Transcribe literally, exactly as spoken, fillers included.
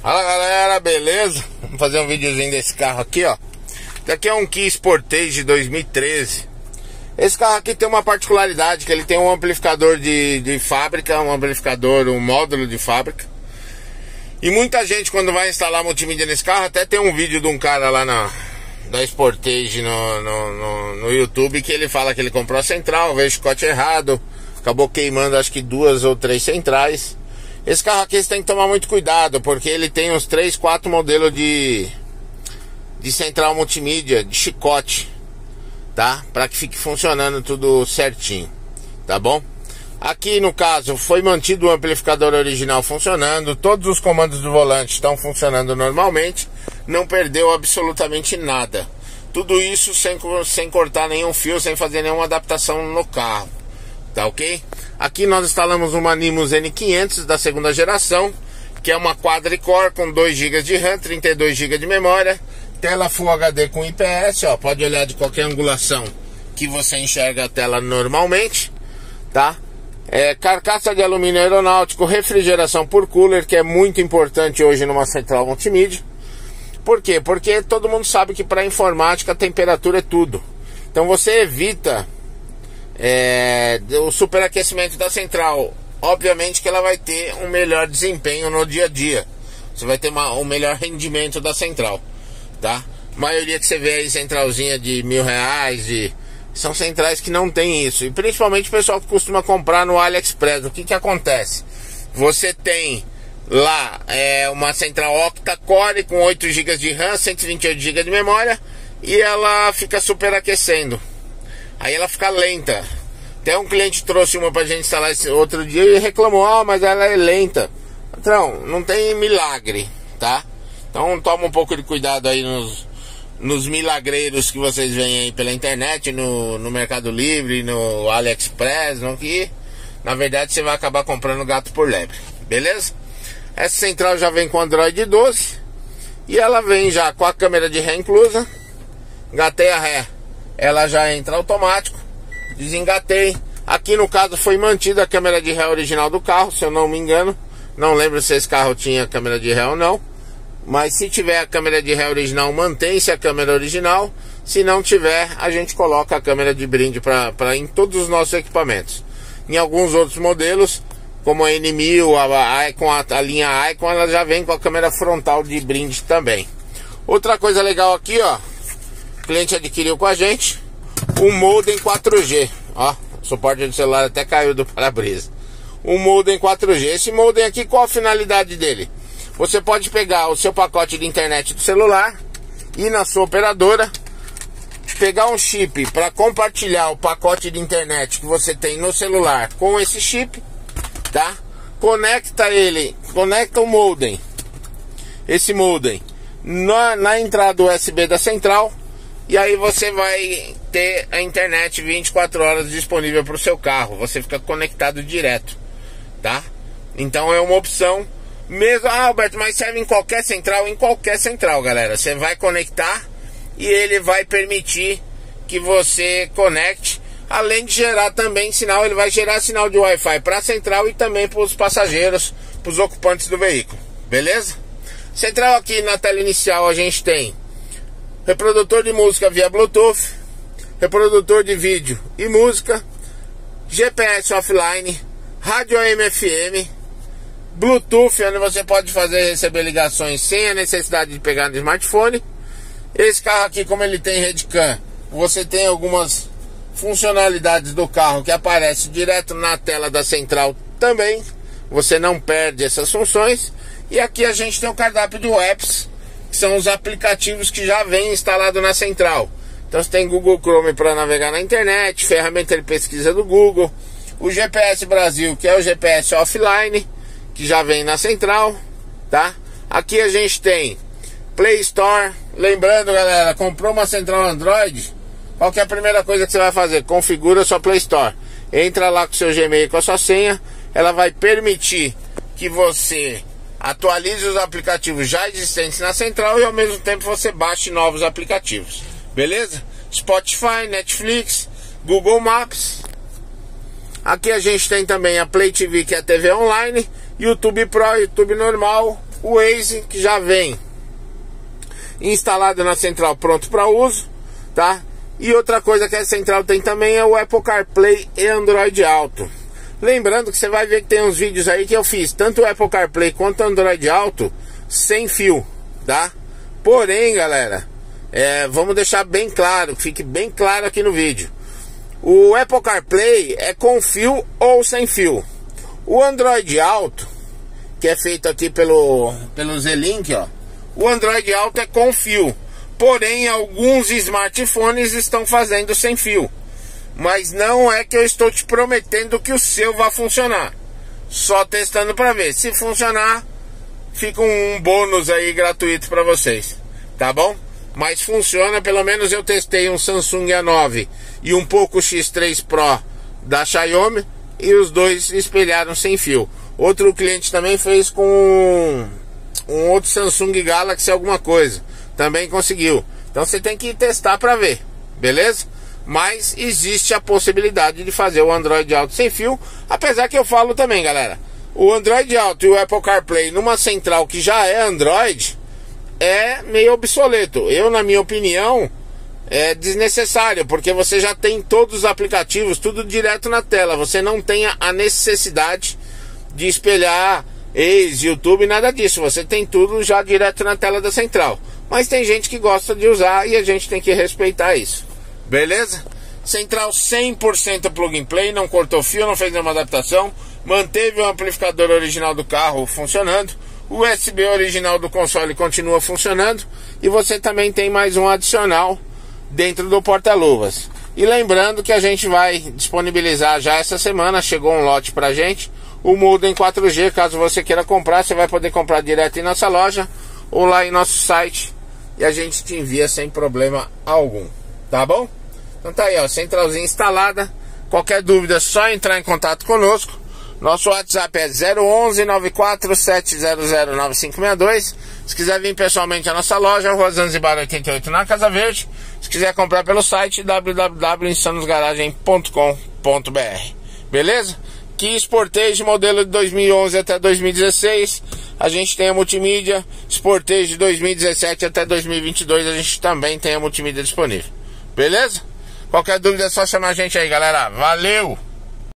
Fala galera, beleza? Vamos fazer um videozinho desse carro aqui, ó. Esse aqui é um Kia Sportage dois mil e treze. Esse carro aqui tem uma particularidade, que ele tem um amplificador de, de fábrica, um amplificador, um módulo de fábrica. E muita gente, quando vai instalar multimídia nesse carro, até tem um vídeo de um cara lá na da Sportage no, no, no, no YouTube, que ele fala que ele comprou a central, veio o chicote errado, acabou queimando acho que duas ou três centrais. Esse carro aqui você tem que tomar muito cuidado, porque ele tem uns três, quatro modelos de, de central multimídia, de chicote, tá? Para que fique funcionando tudo certinho, tá bom? Aqui no caso foi mantido o amplificador original funcionando, todos os comandos do volante estão funcionando normalmente, não perdeu absolutamente nada. Tudo isso sem, sem cortar nenhum fio, sem fazer nenhuma adaptação no carro, tá ok? Aqui nós instalamos uma Nimbus N quinhentos da segunda geração, que é uma quadricore com dois gigas de RAM, trinta e dois gigas de memória, tela Full H D com I P S, ó, pode olhar de qualquer angulação que você enxerga a tela normalmente, tá? É, carcaça de alumínio aeronáutico, refrigeração por cooler, que é muito importante hoje numa central multimídia. Por quê? Porque todo mundo sabe que para informática a temperatura é tudo. Então você evita é, o superaquecimento da central. Obviamente que ela vai ter um melhor desempenho no dia a dia. Você vai ter uma, um melhor rendimento da central, tá? A maioria que você vê aí, centralzinha de mil reais, de... são centrais que não tem isso. E principalmente o pessoal que costuma comprar no AliExpress. O que que acontece? Você tem lá é, uma central octa-core com oito gigas de RAM, cento e vinte e oito gigas de memória, e ela fica superaquecendo. Aí ela fica lenta. Até um cliente trouxe uma pra gente instalar esse outro dia e reclamou: ah, mas ela é lenta. Então, não tem milagre, tá? Então toma um pouco de cuidado aí nos... nos milagreiros que vocês veem aí pela internet, no, no Mercado Livre, no AliExpress, no que na verdade você vai acabar comprando gato por lebre, beleza? Essa central já vem com Android doze e ela vem já com a câmera de ré inclusa. Engatei a ré, ela já entra automático. Desengatei. Aqui no caso foi mantida a câmera de ré original do carro, se eu não me engano. Não lembro se esse carro tinha câmera de ré ou não, mas se tiver a câmera de ré original, mantém-se a câmera original. Se não tiver, a gente coloca a câmera de brinde pra, pra, em todos os nossos equipamentos. Em alguns outros modelos, como a N mil, a, Icon, a, a linha Icon, ela já vem com a câmera frontal de brinde também. Outra coisa legal aqui, ó, o cliente adquiriu com a gente um modem quatro G. Ó, o suporte do celular até caiu do para-brisa. Um modem quatro G. Esse modem aqui, qual a finalidade dele? Você pode pegar o seu pacote de internet do celular, ir na sua operadora, pegar um chip para compartilhar o pacote de internet que você tem no celular com esse chip, tá? Conecta ele, conecta o modem, esse modem, na, na entrada U S B da central, e aí você vai ter a internet vinte e quatro horas disponível para o seu carro. Você fica conectado direto, tá? Então é uma opção. Mesmo, ah, Alberto, mas serve em qualquer central? Em qualquer central, galera. Você vai conectar e ele vai permitir que você conecte. Além de gerar também sinal, ele vai gerar sinal de Wi-Fi para a central e também para os passageiros, para os ocupantes do veículo. Beleza? Central aqui na tela inicial a gente tem reprodutor de música via Bluetooth, reprodutor de vídeo e música, G P S offline, rádio A M F M, Bluetooth, onde você pode fazer e receber ligações sem a necessidade de pegar no smartphone. Esse carro aqui, como ele tem Redcam, você tem algumas funcionalidades do carro que aparece direto na tela da central também. Você não perde essas funções. E aqui a gente tem o cardápio do Apps, que são os aplicativos que já vem instalado na central. Então você tem Google Chrome para navegar na internet, ferramenta de pesquisa do Google, o G P S Brasil, que é o G P S offline, que já vem na central, tá? Aqui a gente tem Play Store. Lembrando, galera, comprou uma central Android, qual que é a primeira coisa que você vai fazer? Configura a sua Play Store. Entra lá com o seu Gmail, com a sua senha. Ela vai permitir que você atualize os aplicativos já existentes na central e ao mesmo tempo você baixe novos aplicativos. Beleza? Spotify, Netflix, Google Maps. Aqui a gente tem também a Play T V, que é a T V online, YouTube Pro, YouTube normal, o Waze, que já vem instalado na central, pronto para uso, tá? E outra coisa que a central tem também é o Apple CarPlay e Android Auto. Lembrando que você vai ver que tem uns vídeos aí que eu fiz tanto o Apple CarPlay quanto o Android Auto sem fio, tá? Porém, galera, é, vamos deixar bem claro, fique bem claro aqui no vídeo. O Apple CarPlay é com fio ou sem fio. O Android Auto, que é feito aqui pelo, pelo Z-Link, ó, o Android Auto é com fio. Porém, alguns smartphones estão fazendo sem fio. Mas não é que eu estou te prometendo que o seu vai funcionar. Só testando para ver. Se funcionar, fica um bônus aí gratuito para vocês. Tá bom? Mas funciona, pelo menos eu testei um Samsung A nove e um Poco X três Pro da Xiaomi e os dois espelharam sem fio. Outro cliente também fez com um outro Samsung Galaxy alguma coisa, também conseguiu. Então você tem que testar para ver, beleza? Mas existe a possibilidade de fazer o Android Auto sem fio, apesar que eu falo também, galera, o Android Auto e o Apple CarPlay numa central que já é Android é meio obsoleto. Eu, na minha opinião, é desnecessário, porque você já tem todos os aplicativos, tudo direto na tela. Você não tem a necessidade de espelhar Waze, YouTube, nada disso. Você tem tudo já direto na tela da central. Mas tem gente que gosta de usar e a gente tem que respeitar isso. Beleza? Central cem por cento plug and play, não cortou fio, não fez nenhuma adaptação. Manteve o amplificador original do carro funcionando. O U S B original do console continua funcionando. E você também tem mais um adicional dentro do porta-luvas. E lembrando que a gente vai disponibilizar já essa semana, chegou um lote pra gente, o modem quatro G. Caso você queira comprar, você vai poder comprar direto em nossa loja ou lá em nosso site e a gente te envia sem problema algum, tá bom? Então tá aí, ó, centralzinha instalada. Qualquer dúvida é só entrar em contato conosco. Nosso WhatsApp é zero onze, nove quatro sete zero zero nove cinco seis dois. Se quiser vir pessoalmente à nossa loja, Rua Zanzibar oitenta e oito, na Casa Verde. Se quiser comprar pelo site w w w ponto insanos garagem ponto com ponto b r. Beleza? Que Sportage modelo de dois mil e onze até dois mil e dezesseis. A gente tem a multimídia. Sportage de dois mil e dezessete até dois mil e vinte e dois. A gente também tem a multimídia disponível. Beleza? Qualquer dúvida é só chamar a gente aí, galera. Valeu!